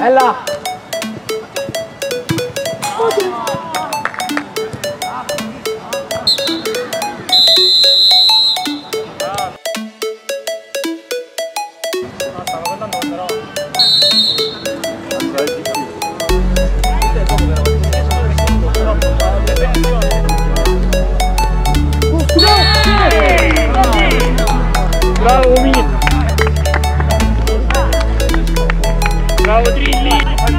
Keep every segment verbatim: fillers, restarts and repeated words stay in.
È là! Bravo Mino! Bravo Trilli!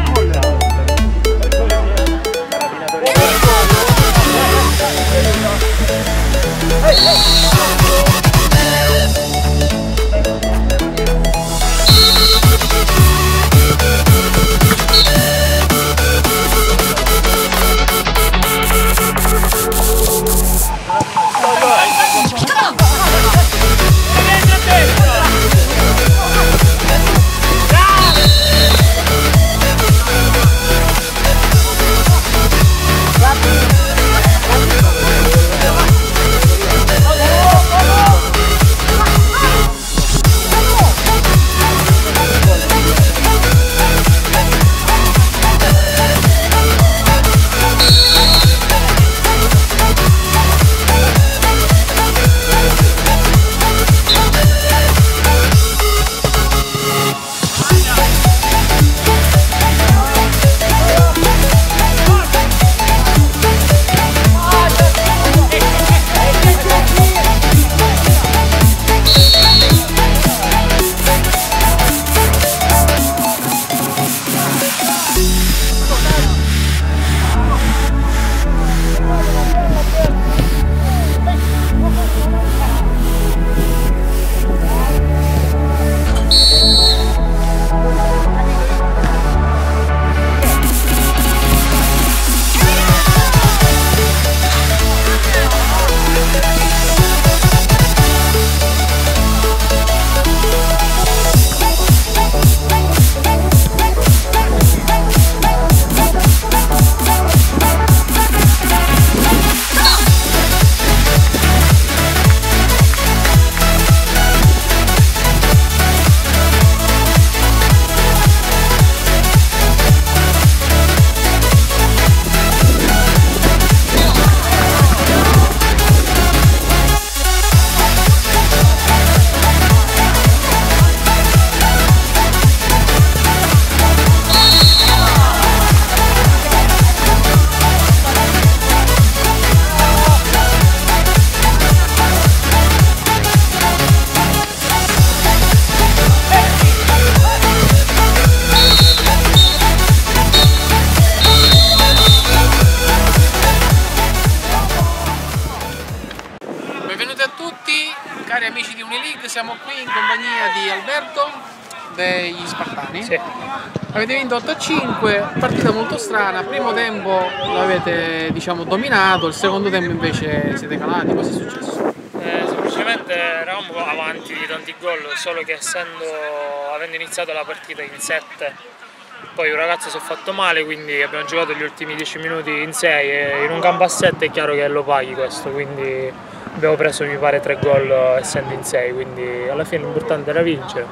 Cari amici di Unileague, siamo qui in compagnia di Alberto degli Spartani. Sì. Avete vinto otto a cinque, partita molto strana, primo tempo l'avete diciamo dominato, il secondo tempo invece siete calati, cosa è successo? Eh, semplicemente eravamo avanti di tanti gol, solo che essendo, avendo iniziato la partita in sette, poi un ragazzo si è fatto male, quindi abbiamo giocato gli ultimi dieci minuti in sei e in un campo a sette è chiaro che lo paghi questo, quindi abbiamo preso mi pare tre gol essendo in sei, quindi alla fine l'importante era vincere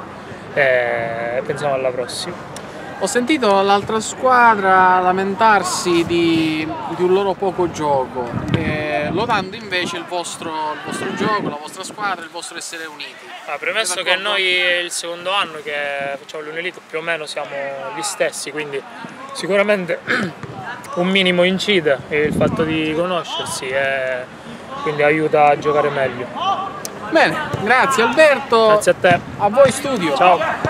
e pensiamo alla prossima. Ho sentito l'altra squadra lamentarsi di, di un loro poco gioco, eh, lodando invece il vostro, il vostro gioco, la vostra squadra, il vostro essere uniti. Ah, premesso che noi è il secondo anno che facciamo l'Unileague più o meno siamo gli stessi, quindi sicuramente un minimo incide il fatto di conoscersi e quindi aiuta a giocare meglio. Bene, grazie Alberto. Grazie a te. A voi studio. Ciao.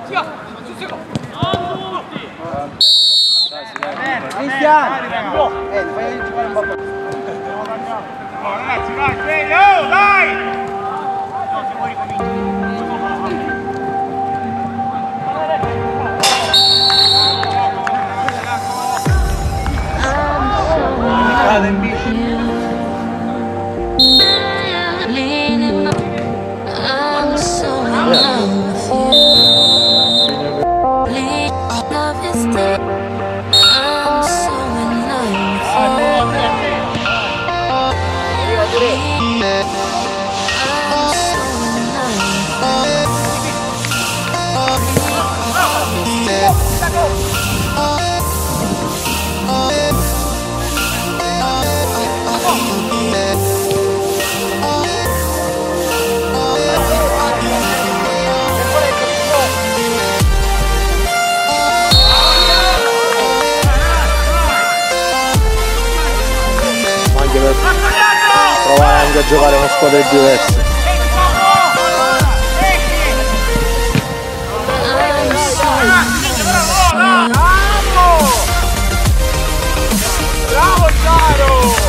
Cristiano! Eh, fai giocare un po'. Oh, ragazzi, vai, sveglio, dai! No, se vuoi provare anche a giocare con squadre diverse. Bravo Ciaro!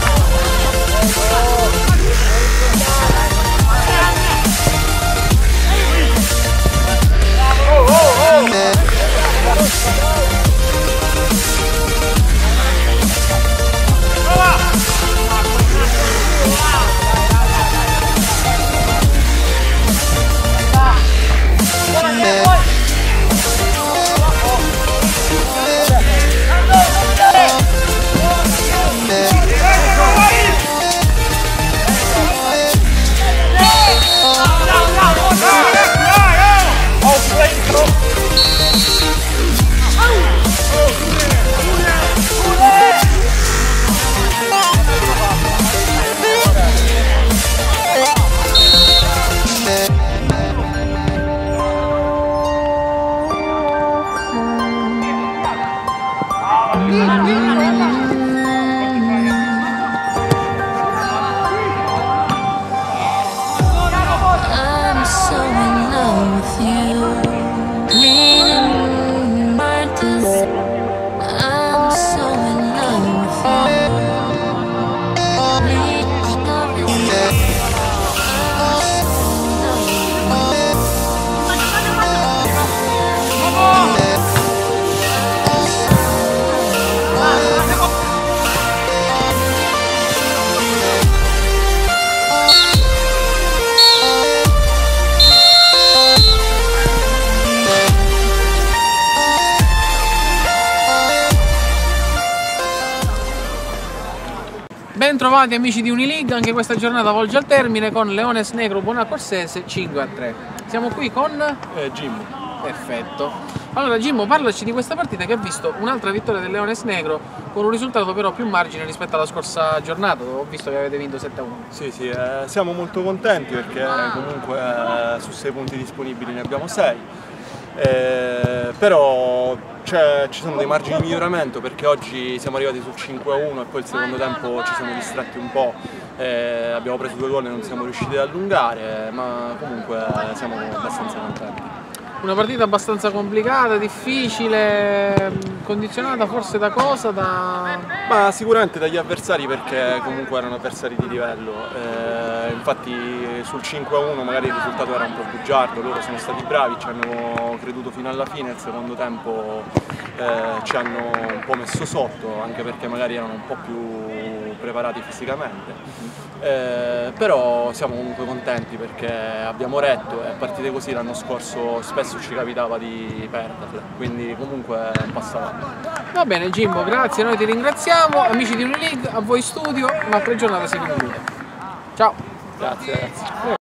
Ben trovati amici di Unileague, anche questa giornata volge al termine con Leones Negro Buonacorsese cinque a tre. Siamo qui con... Eh, Jimmy. Perfetto. Allora Jimmo, parlaci di questa partita che ha visto un'altra vittoria del Leones Negro con un risultato però più margine rispetto alla scorsa giornata, dove ho visto che avete vinto sette a uno. Sì, sì, eh, siamo molto contenti perché comunque eh, su sei punti disponibili ne abbiamo sei. Eh, però ci sono dei margini di miglioramento perché oggi siamo arrivati sul cinque a uno e poi il secondo tempo ci siamo distratti un po', eh, abbiamo preso due gol e non siamo riusciti ad allungare, ma comunque siamo abbastanza contenti. Una partita abbastanza complicata, difficile, condizionata forse da cosa? Da... Ma sicuramente dagli avversari perché comunque erano avversari di livello, eh, infatti sul cinque a uno magari il risultato era un po' bugiardo, loro sono stati bravi, ci hanno creduto fino alla fine, il secondo tempo eh, ci hanno un po' messo sotto, anche perché magari erano un po' più preparati fisicamente. Eh, però siamo comunque contenti perché abbiamo retto e a partite così l'anno scorso spesso ci capitava di perderle, quindi comunque è un passo avanti. Va bene Jimbo, grazie, noi ti ringraziamo, amici di Unileague, a voi studio, un'altra giornata si conclude. Ciao! Grazie ragazzi.